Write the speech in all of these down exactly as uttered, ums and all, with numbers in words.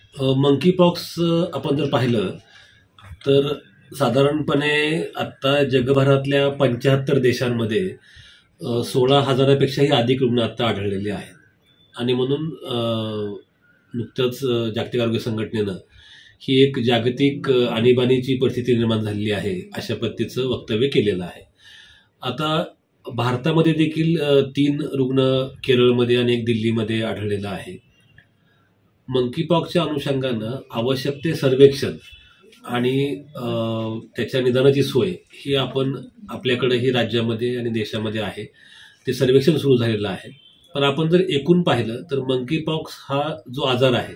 Monkey pox आपण जर पाहिलं तर साधारणपणे आत्ता जगभरातल्या पंच्याहत्तर देशांमध्ये अ, सोळा हजारापेक्षाही अधिक रुग्ण आत्ता आढळलेले आहेत. आणि म्हणून अ, नुकतंच अ, जागतिक आरोग्य संघटनेनं ही एक जागतिक अ, आणीबाणीची परिस्थिती निर्माण झालेली आहे अशा पद्धतीचं वक्तव्य केलेलं आहे. आता भारतामध्ये देखील अ, तीन रुग्ण केरळमध्ये आणि एक दिल्लीमध्ये आढळलेला आहे. मंकी पॉक्सच्या अनुषंगानं आवश्यक ते सर्वेक्षण आणि अ, त्याच्या निदानाची सोय ही आपण आपल्याकडे राज्यामध्ये आणि देशामध्ये आहे. ते सर्वेक्षण सुरू झालेलं आहे. पण आपण जर एकूण पाहिलं तर मंकी पॉक्स हा जो आजार आहे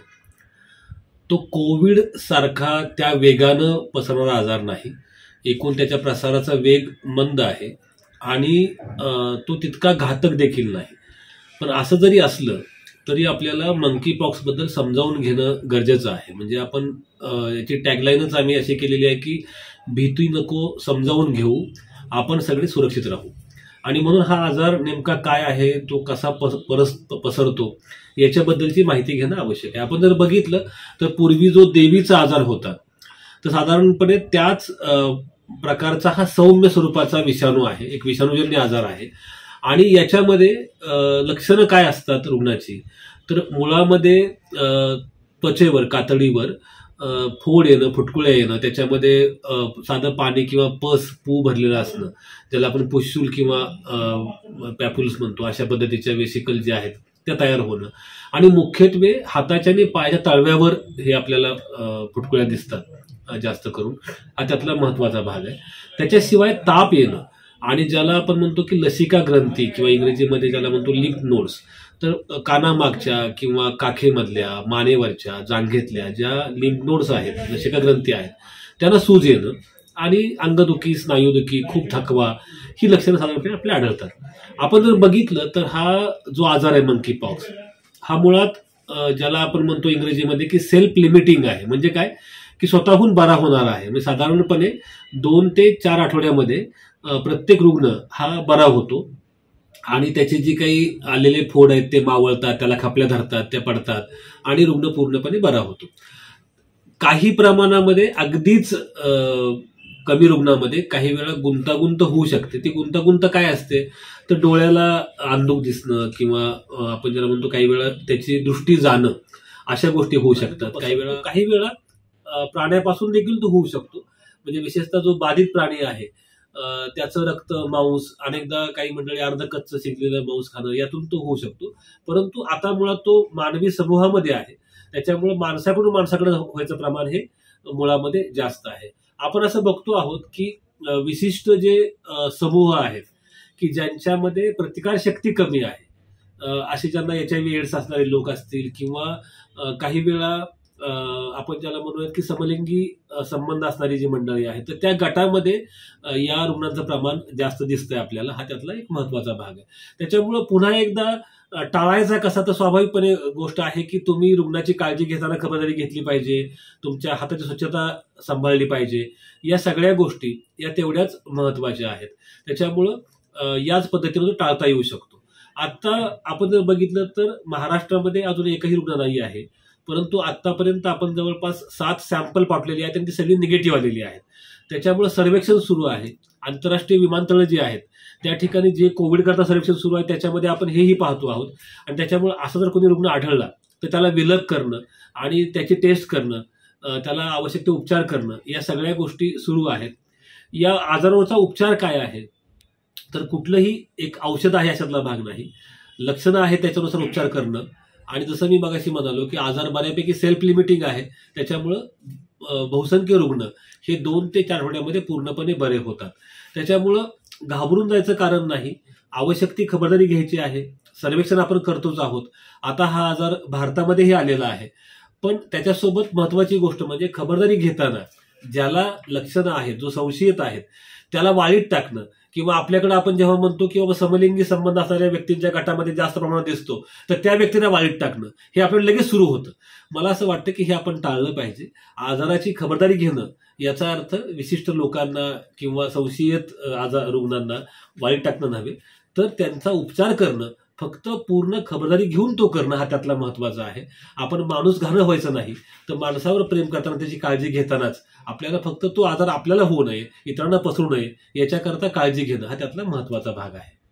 तो कोविड सारखा त्या वेगानं पसरणारा आजार नाही. एकूण त्याच्या प्रसाराचा वेग मंद आहे आणि अ, तो तितका घातक देखील नाही. पण असं जरी असलं तरी आपल्याला मंकी पॉक्सबद्दल समजावून घेणं गरजेचं आहे. म्हणजे आपण अ, याची टॅगलाईनच आम्ही अशी केलेली आहे की भीती नको, समजावून घेऊ, आपण सगळे सुरक्षित राहू. आणि म्हणून हा आजार नेमका काय आहे, तो कसा पस परस पसरतो याच्याबद्दलची माहिती घेणं आवश्यक आहे. आपण जर बघितलं तर पूर्वी जो देवीचा आजार होता तर साधारणपणे त्याच अ, प्रकारचा हा सौम्य स्वरूपाचा विषाणू आहे, एक विषाणूजन्य आजार आहे. आणि याच्यामध्ये अ, लक्षणं काय असतात रुग्णाची, तर मुळामध्ये अ, त्वचेवर, कातडीवर अ, फोड येणं, फुटकुळ्या येणं, त्याच्यामध्ये अ, साधं पाणी किंवा पस पू भरलेलं असणं, ज्याला आपण पुश्यूल किंवा पॅप्युल्स म्हणतो, अशा पद्धतीच्या वेसिकल जे आहेत त्या तयार होणं. आणि मुख्यत्वे हाताच्या आणि पायाच्या तळव्यावर हे आपल्याला अ, फुटकुळ्या दिसतात अ, जास्त करून. हा त्यातला महत्वाचा भाग आहे. त्याच्याशिवाय ताप येणं आणि ज्याला आपण म्हणतो की लसिका ग्रंथी किंवा इंग्रजीमध्ये ज्याला म्हणतो लिम्फ नोड्स, तर कानामागच्या किंवा काखेमधल्या, मानेवरच्या, जांघेतल्या ज्या लिम्फ नोड्स आहेत, लसिका ग्रंथी आहेत, त्यांना सूज येणं आणि अंगदुखी, स्नायूदुखी, खूप थकवा, ही लक्षणं साधारणपणे आपल्याला आढळतात. आपण जर बघितलं तर हा जो आजार आहे मंकी पॉक्स हा मुळात अ, ज्याला आपण म्हणतो इंग्रजीमध्ये की सेल्फ लिमिटिंग आहे. म्हणजे काय की स्वतःहून बरा होणार आहे. म्हणजे साधारणपणे दोन ते चार आठवड्यामध्ये अ, प्रत्येक रुग्ण हा बरा होतो आणि त्याचे जे काही आलेले फोड आहेत ते मावळतात, त्याला खपल्या धरतात, त्या पडतात आणि रुग्ण पूर्णपणे बरा होतो. काही प्रमाणामध्ये अगदीच अ, कमी रुग्णामध्ये काही वेळा गुंतागुंत होऊ शकते. ती गुंतागुंत काय असते, तर डोळ्याला अंधुक दिसणं किंवा अ, आपण ज्याला म्हणतो काही वेळा त्याची दृष्टी जाणं, अशा गोष्टी होऊ शकतात. काही वेळा काही वेळा अ, प्राण्यापासून देखील तो होऊ शकतो. म्हणजे विशेषतः जो बाधित प्राणी आहे अ, त्याचं रक्त, मांस, अनेकदा काही मंडळी अर्ध कच्चं शिजलेलं मांस खाणं, यातून तो होऊ शकतो. परंतु आता मुळात तो मानवी समूहामध्ये आहे, त्याच्यामुळे माणसाकडून माणसाकडे व्हायचं प्रमाण हे मुळामध्ये जास्त आहे. आपण असं बघतो आहोत की अ, विशिष्ट जे अ, समूह आहेत की ज्यांच्यामध्ये प्रतिकारशक्ती कमी आहे, अ, असे ज्यांना एच आय व्ही एड्स असणारे लोक असतील किंवा अ, काही वेळा अ, आपण ज्याला म्हणूयात की समलिंगी अ, संबंध असणारी जी मंडळी आहेत, तर त्या गटामध्ये अ, या रुग्णांचं प्रमाण जास्त दिसतंय आपल्याला. हा त्यातला एक महत्वाचा भाग आहे. त्याच्यामुळं पुन्हा एकदा अ, टाळायचा कसा, तर स्वाभाविकपणे गोष्ट आहे की तुम्ही रुग्णाची काळजी घेताना खबरदारी घेतली पाहिजे, तुमच्या हाताची स्वच्छता सांभाळली पाहिजे. या सगळ्या गोष्टी या तेवढ्याच महत्वाच्या आहेत. त्याच्यामुळं अ, याच पद्धतीनं तो टाळता येऊ शकतो. आता आपण जर बघितलं तर महाराष्ट्रामध्ये अजून एकही रुग्ण नाही आहे. परंतु आतापर्यंत आपण जवळपास सात सॅम्पल पाठवलेली आहेत आणि ती सगळी निगेटिव्ह आलेली आहेत. त्याच्यामुळे सर्वेक्षण सुरू आहे. आंतरराष्ट्रीय विमानतळं जी आहेत त्या ठिकाणी जे कोविड करता सर्वेक्षण सुरू आहे त्याच्यामध्ये आपण हेही पाहतो आहोत. आणि त्याच्यामुळे असं जर कोणी रुग्ण आढळला तर त्याला विलग करणं आणि त्याची टेस्ट करणं, अ, त्याला आवश्यक ते उपचार करणं, या सगळ्या गोष्टी सुरू आहेत. या आजारावरचा उपचार काय आहे, तर कुठलंही एक औषध आहे अशातला भाग नाही. लक्षणं आहेत त्याच्यानुसार उपचार करणं. आणि जसं मी मगाशी म्हणालो की आजार बऱ्यापैकी सेल्फ लिमिटिंग आहे, त्याच्यामुळं अ, बहुसंख्य रुग्ण हे दोन ते चार आठवड्यामध्ये पूर्णपणे बरे होतात. त्याच्यामुळं घाबरून जायचं कारण नाही. आवश्यक ती खबरदारी घ्यायची आहे. सर्वेक्षण आपण करतोच आहोत. आता हा आजार भारतामध्येही आलेला आहे. पण त्याच्यासोबत महत्वाची गोष्ट म्हणजे खबरदारी घेताना ज्याला लक्षणं आहेत, जो संशयित आहेत, त्याला वाळीत टाकणं किंवा आपल्याकडे आपण जेव्हा म्हणतो की बाबा समलिंगी संबंध असणाऱ्या व्यक्तींच्या गटामध्ये जास्त प्रमाणात दिसतो, तर त्या व्यक्तीला वाळीत टाकणं हे आपल्याला लगेच सुरू होतं. मला असं वाटतं की हे आपण टाळलं पाहिजे. आजाराची खबरदारी घेणं याचा अर्थ विशिष्ट लोकांना किंवा संशयित अ, आजार रुग्णांना वाळीत टाकणं नव्हे, तर त्यांचा उपचार करणं फक्त पूर्ण खबरदारी घेऊन तो करणं हा त्यातला महत्वाचा आहे. आपण माणूस घाणं व्हायचं नाही, तर माणसावर प्रेम करताना त्याची काळजी घेतानाच आपल्याला फक्त तो आजार आपल्याला होऊ नये, इतरांना पसरू नये याच्याकरता काळजी घेणं हा त्यातला महत्वाचा भाग आहे.